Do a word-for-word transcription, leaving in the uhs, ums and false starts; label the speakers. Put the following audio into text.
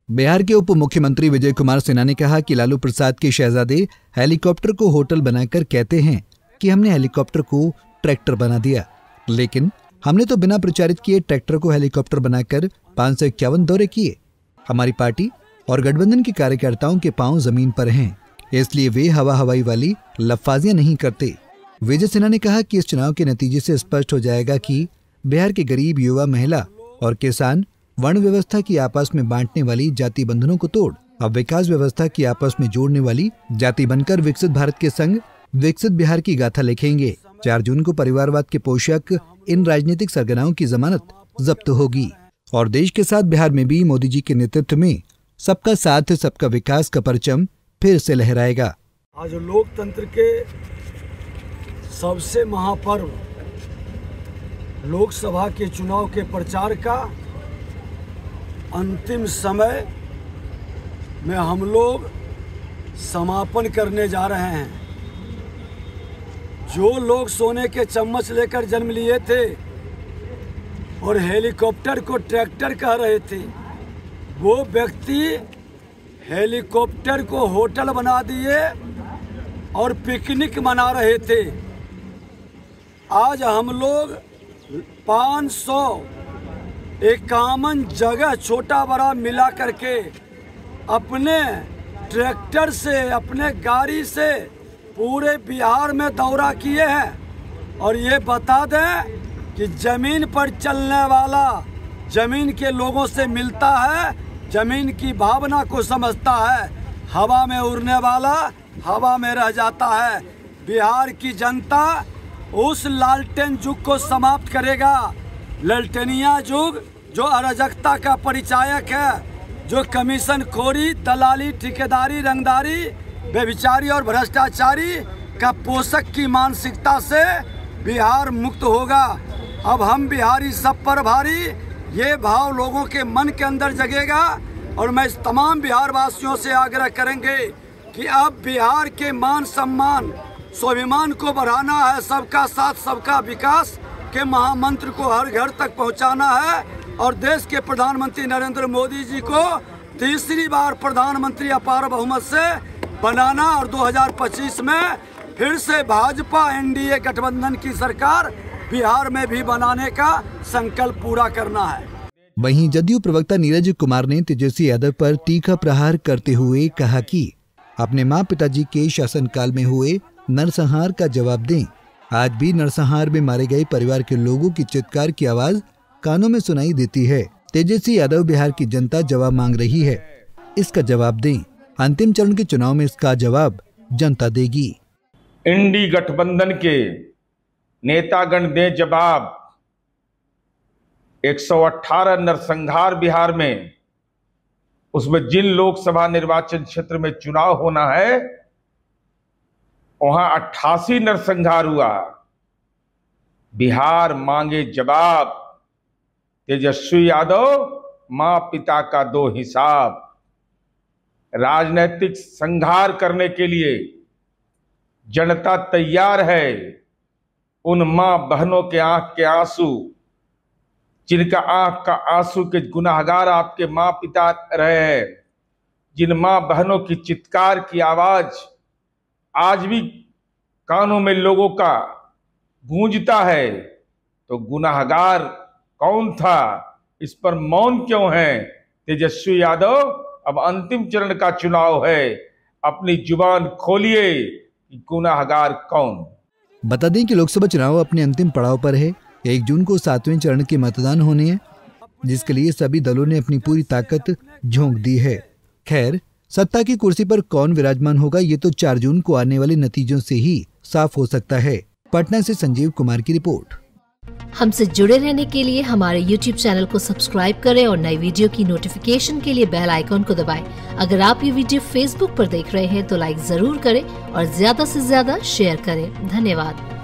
Speaker 1: बिहार के उप मुख्यमंत्री विजय कुमार सिन्हा ने कहा कि लालू प्रसाद के शहजादे हेलीकॉप्टर को होटल बनाकर कहते हैं कि हमने हेलीकॉप्टर को ट्रैक्टर बना दिया, लेकिन हमने तो बिना प्रचारित किए ट्रैक्टर को हेलीकॉप्टर बनाकर पाँच सौ इक्यावन दौरे किए। हमारी पार्टी और गठबंधन के कार्यकर्ताओं के पांव जमीन पर हैं, इसलिए वे हवा हवाई वाली लफाजियां नहीं करते। विजय सिन्हा ने कहा कि इस चुनाव के नतीजे से स्पष्ट हो जाएगा कि बिहार के गरीब, युवा, महिला और किसान वर्ण व्यवस्था की आपस में बांटने वाली जाति बंधनों को तोड़ अब विकास व्यवस्था की आपस में जोड़ने वाली जाति बनकर विकसित भारत के संग विकसित बिहार की गाथा लिखेंगे। चार जून को परिवारवाद के पोषक इन राजनीतिक सरगनाओं की जमानत जब्त होगी और देश के साथ बिहार में भी मोदी जी के नेतृत्व में सबका साथ सबका विकास का परचम फिर से लहराएगा।
Speaker 2: आज लोकतंत्र के सबसे महापर्व लोकसभा के चुनाव के प्रचार का अंतिम समय में हम लोग समापन करने जा रहे हैं। जो लोग सोने के चम्मच लेकर जन्म लिए थे और हेलीकॉप्टर को ट्रैक्टर कह रहे थे, वो व्यक्ति हेलीकॉप्टर को होटल बना दिए और पिकनिक मना रहे थे। आज हम लोग पाँच सौ इक्यावन जगह छोटा बड़ा मिला करके अपने ट्रैक्टर से, अपने गाड़ी से पूरे बिहार में दौरा किए हैं। और ये बता दें कि ज़मीन पर चलने वाला ज़मीन के लोगों से मिलता है, ज़मीन की भावना को समझता है। हवा में उड़ने वाला हवा में रह जाता है। बिहार की जनता उस लालटेन युग को समाप्त करेगा। लालटेनिया युग जो अराजकता का परिचायक है, जो कमीशन खोरी, दलाली, ठेकेदारी, रंगदारी, बेविचारी और भ्रष्टाचारी का पोषक की मानसिकता से बिहार मुक्त होगा। अब हम बिहारी सब पर भारी, ये भाव लोगों के मन के अंदर जगेगा। और मैं इस तमाम बिहार वासियों से आग्रह करेंगे कि अब बिहार के मान सम्मान, स्वाभिमान को बढ़ाना है। सबका साथ सबका विकास के महामंत्र को हर घर तक पहुंचाना है और देश के प्रधानमंत्री नरेंद्र मोदी जी को तीसरी बार प्रधानमंत्री अपार बहुमत से बनाना और दो हज़ार पच्चीस में फिर से भाजपा एनडीए गठबंधन की सरकार बिहार में भी बनाने का संकल्प पूरा करना है।
Speaker 1: वहीं जदयू प्रवक्ता नीरज कुमार ने तेजस्वी यादव पर तीखा प्रहार करते हुए कहा कि अपने मां पिताजी के शासनकाल में हुए नरसंहार का जवाब दें। आज भी नरसंहार में मारे गए परिवार के लोगों की चित्कार की आवाज कानों में सुनाई देती है। तेजस्वी यादव बिहार की जनता जवाब मांग रही है, इसका जवाब दें। अंतिम चरण के चुनाव में इसका जवाब जनता देगी।
Speaker 3: इंडी गठबंधन के नेतागण दे जवाब। एक सौ अठारह नरसंहार बिहार में, उसमें जिन लोकसभा निर्वाचन क्षेत्र में चुनाव होना है वहां अट्ठासी नरसंहार हुआ। बिहार मांगे जवाब। तेजस्वी यादव मां पिता का दो हिसाब। राजनीतिक संहार करने के लिए जनता तैयार है। उन मां बहनों के आंख के आंसू, जिनका आंख का आंसू के गुनाहगार आपके मां पिता रहे हैं, जिन मां बहनों की चित्कार की आवाज आज भी कानों में लोगों का गूंजता है, तो गुनाहगार कौन था, इस पर मौन क्यों है? तेजस्वी यादव, अब अंतिम चरण का चुनाव है, अपनी जुबान खोलिए कि गुनाहगार कौन।
Speaker 1: बता दें कि लोकसभा चुनाव अपने अंतिम पड़ाव पर है। एक जून को सातवें चरण के मतदान होने हैं, जिसके लिए सभी दलों ने अपनी पूरी ताकत झोंक दी है। खैर, सत्ता की कुर्सी पर कौन विराजमान होगा ये तो चार जून को आने वाले नतीजों से ही साफ हो सकता है। पटना से संजीव कुमार की रिपोर्ट।
Speaker 4: हमसे जुड़े रहने के लिए हमारे यूट्यूब चैनल को सब्सक्राइब करें और नई वीडियो की नोटिफिकेशन के लिए बेल आइकॉन को दबाएं। अगर आप ये वीडियो फेसबुक पर देख रहे हैं तो लाइक जरूर करें और ज्यादा से ज्यादा शेयर करें। धन्यवाद।